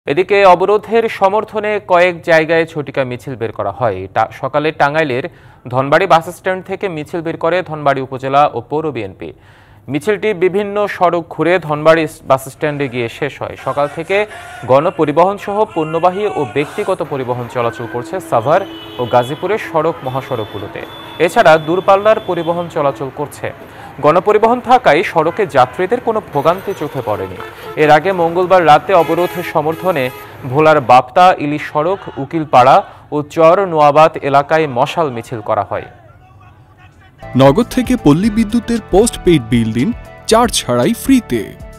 এদিকে অবরোধের সমর্থনে কয়েক জায়গায় ঝটিকা মিছিল বের করা হয়। সকালে টাঙ্গাইলের ধনবাড়ী বাসস্ট্যান্ড থেকে মিছিল বের করে ধনবাড়ী উপজেলা ও পৌর বিএনপি। মিছিলটি বিভিন্ন সড়ক ঘুরে ধনবাড়ী বাসস্ট্যান্ডে গিয়ে শেষ হয়। সকাল থেকে গণপরিবহন সহ পণ্যবাহী ও ব্যক্তিগত পরিবহন চলাচল করছে সাভার ও গাজীপুরের সড়ক মহাসড়কগুলোতে। এছাড়া দূরপাল্লার পরিবহন চলাচল করছে। গণপরিবহন থাকায় সড়কে যাত্রীদের কোনো ভোগান্তি চোখে পড়েনি। এর আগে মঙ্গলবার রাতে অবরোধের সমর্থনে ভোলার বাপ্তা ইলিশ সড়ক, উকিলপাড়া ও চর নোয়াবাদ এলাকায় মশাল মিছিল করা হয়। নগদ থেকে পল্লী বিদ্যুতের পোস্ট পেইড বিল দিন চার্জ ছাড়াই ফ্রিতে।